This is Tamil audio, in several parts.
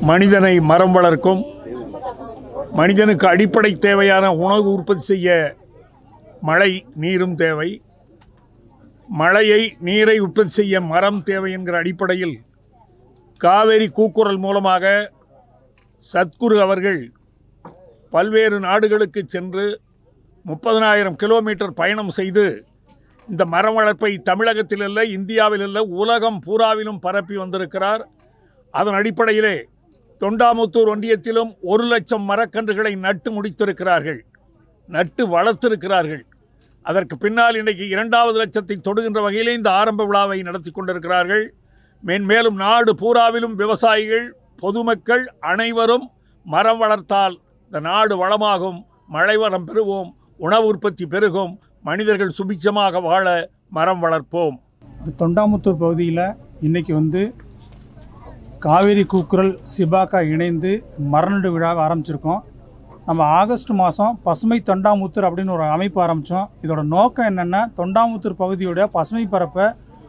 மனிதனை மரம் வளர்க்கும், மனிதனுக்கு அடிப்படை தேவையான உணவு உற்பத்தி செய்ய மழை நீரும் தேவை, நீரை உற்பத்தி செய்ய மரம் தேவை என்கிற அடிப்படையில் காவேரி கூக்குரல் மூலமாக சத்குரு அவர்கள் பல்வேறு நாடுகளுக்கு சென்று 30,000 கிலோமீட்டர் பயணம் செய்து இந்த மரம் வளர்ப்பை தமிழகத்தில் அல்ல, இந்தியாவில் அல்ல, உலகம் பூராவிலும் பரப்பி வந்திருக்கிறார். அதன் அடிப்படையிலே தொண்டாமுத்தூர் ஒன்றியத்திலும் 1,00,000 மரக்கன்றுகளை நட்டு முடித்திருக்கிறார்கள், நட்டு வளர்த்திருக்கிறார்கள். அதற்கு பின்னால் இன்றைக்கு 2வது லட்சத்தை தொடுகின்ற வகையிலே இந்த ஆரம்ப விழாவை நடத்தி கொண்டிருக்கிறார்கள். மேன்மேலும் நாடு பூராவிலும் விவசாயிகள், பொதுமக்கள் அனைவரும் மரம் வளர்த்தால் இந்த நாடு வளமாகும், மழை வளம் பெறுவோம், உணவு உற்பத்தி பெருகும், மனிதர்கள் சுபிட்சமாக வாழ மரம் வளர்ப்போம். தொண்டாமுத்தூர் பகுதியில் இன்றைக்கி காவேரி கூக்குரல் சிபாக்கா இணைந்து மரநடு விழாவை ஆரம்பிச்சிருக்கோம். நம்ம ஆகஸ்ட் மாதம் பசுமை தொண்டாமுத்தூர் அப்படின்னு ஒரு அமைப்பு ஆரம்பித்தோம். இதோட நோக்கம் என்னென்னா, தொண்டாமுத்தூர் பகுதியோட பசுமை பரப்பை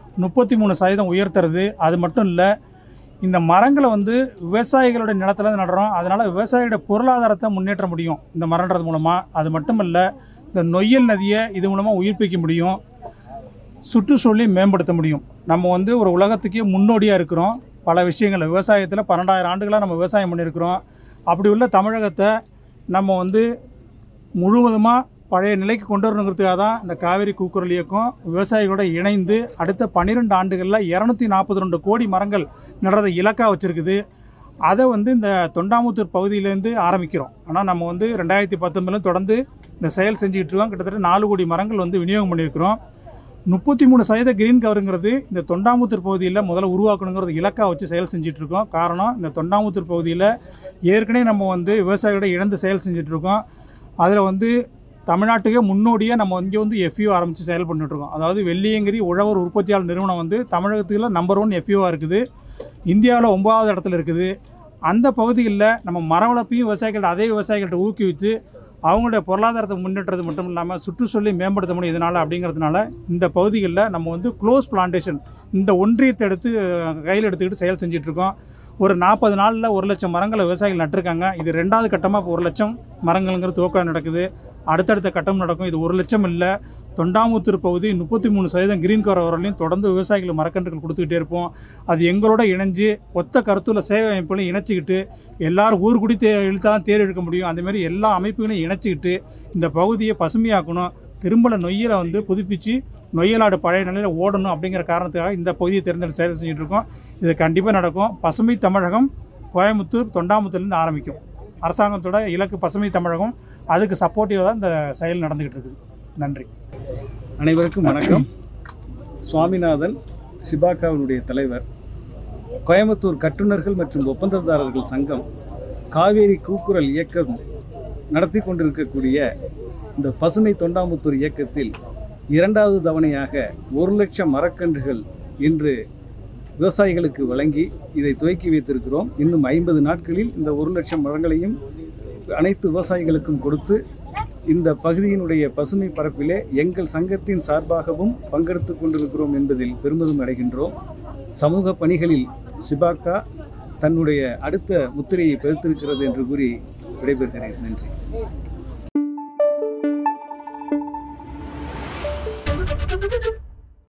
33% உயர்த்துறது. அது மட்டும் இல்லை, இந்த மரங்களை விவசாயிகளோட நிலத்தில் நடுறோம். அதனால் விவசாயியோட பொருளாதாரத்தை முன்னேற்ற முடியும் இந்த மரம்ன்றது மூலமாக. அது மட்டும் இல்லை, இந்த நொய்யல் நதியை இது மூலமாக உயிர்ப்பிக்க முடியும், சுற்றுச்சூழலை மேம்படுத்த முடியும். நம்ம ஒரு உலகத்துக்கே முன்னோடியாக இருக்கிறோம். பல விஷயங்கள் விவசாயத்தில் 12,000 ஆண்டுகளாக நம்ம விவசாயம் பண்ணியிருக்கிறோம். அப்படி உள்ள தமிழகத்தை நம்ம முழுவதுமாக பழைய நிலைக்கு கொண்டு வரணுங்கிறதுக்காக தான் இந்த காவேரி கூக்குரல் இயக்கம் விவசாயிகளோட இணைந்து அடுத்த 12 ஆண்டுகளில் 242 கோடி மரங்கள் நடுறதை இலக்காக வச்சுருக்குது. அதை இந்த தொண்டாமுத்தூர் பகுதியிலேருந்து ஆரம்பிக்கிறோம். ஆனால் நம்ம 2019 தொடர்ந்து இந்த செயல் செஞ்சுக்கிட்டு இருக்கோம். கிட்டத்தட்ட 4 கோடி மரங்கள் விநியோகம் பண்ணியிருக்கிறோம். 33% கிரீன் கவருங்கிறது இந்த தொண்டாமுத்தூர் பகுதியில் முதல்ல உருவாக்கணுங்கிறது இலக்காக வச்சு செயல் செஞ்சிட்ருக்கோம். காரணம், இந்த தொண்டாமுத்தூர் பகுதியில் ஏற்கனவே நம்ம விவசாயிகளோட இணைந்து செயல் செஞ்சிட்ருக்கோம். அதில் தமிழ்நாட்டுக்கே முன்னோடியாக நம்ம இங்கே எஃப்யூ ஆரம்பித்து செயல் பண்ணிட்டுருக்கோம். அதாவது வெள்ளியங்கிரி உழவர் உற்பத்தியாளர் நிறுவனம் தமிழகத்தில் நம்பர் 1 எஃப்யூவாக இருக்குது. இந்தியாவில் 9வது இடத்துல இருக்குது. அந்த பகுதிகளில் நம்ம மர வளர்ப்பையும் அதே விவசாயிகள்கிட்ட ஊக்குவித்து அவங்களுடைய பொருளாதாரத்தை முன்னேற்றது மட்டும் இல்லாமல் சுற்றுச்சூழலை மேம்படுத்த முடியும் இதனால். அப்படிங்கிறதுனால இந்த பகுதிகளில் நம்ம க்ளோஸ் பிளான்டேஷன் இந்த ஒன்றியத்தை கையில் எடுத்துக்கிட்டு செயல் செஞ்சிட்ருக்கோம். ஒரு 40 நாளில் 1,00,000 மரங்களை விவசாயிகள் நட்டிருக்காங்க. இது 2வது கட்டமாக இப்போ 1,00,000 மரங்கள்ங்கிற துவக்கம் நடக்குது. அடுத்தடுத்த கட்டம் நடக்கும். இது 1,00,000 இல்லை, தொண்டாமுத்தூர் பகுதி 33% கிரீன் கவர் வரலையும் தொடர்ந்து விவசாயிகள் மரக்கன்றுகள் கொடுத்துக்கிட்டே இருப்போம். அது எங்களோட இணைஞ்சு ஒத்த கருத்துள்ள சேவை அமைப்புகளையும் இணைச்சிக்கிட்டு எல்லோரும் ஊர் கூடி இழுத்தா தான் தேர் எடுக்க முடியும். அந்தமாரி எல்லா அமைப்புகளையும் இணைச்சிக்கிட்டு இந்த பகுதியை பசுமையாக்கணும், திரும்பல நொய்யலை புதுப்பித்து நொய்யலாடு பழைய நிலையில் ஓடணும். அப்படிங்கிற காரணத்துக்காக இந்த பகுதியை தேர்ந்தெடுத்து செயல் செஞ்சுட்ருக்கோம். இது கண்டிப்பாக நடக்கும். பசுமை தமிழகம் கோயம்புத்தூர் தொண்டாமுத்தூர்லேருந்து ஆரம்பிக்கும். அரசாங்கத்தோட இலக்கு பசுமை தமிழகம். அதுக்கு சப்போர்ட்டிவாக தான் இந்த செயல் நடந்துக்கிட்டு இருக்குது. நன்றி. அனைவருக்கும் வணக்கம். சுவாமிநாதன், சிபாக்காவினுடைய தலைவர். கோயம்புத்தூர் கட்டுநர்கள் மற்றும் ஒப்பந்ததாரர்கள் சங்கம் காவேரி கூக்குரல் இயக்கம் நடத்தி கொண்டிருக்கக்கூடிய இந்த பசுமை தொண்டாமுத்தூர் இயக்கத்தில் 2வது தவணையாக 1,00,000 மரக்கன்றுகள் இன்று விவசாயிகளுக்கு வழங்கி இதை துவக்கி வைத்திருக்கிறோம். இன்னும் 50 நாட்களில் இந்த 1,00,000 மரங்களையும் அனைத்து விவசாயிகளுக்கும் கொடுத்து இந்த பகுதியினுடைய பசுமை பரப்பிலே எங்கள் சங்கத்தின் சார்பாகவும் பங்கெடுத்து கொண்டிருக்கிறோம் என்பதில் பெருமிதம் அடைகின்றோம். சமூக பணிகளில் சிபாக்கா தன்னுடைய அடுத்த முத்திரையை பதித்திருக்கிறது என்று கூறி விடைபெறுகிறேன். நன்றி.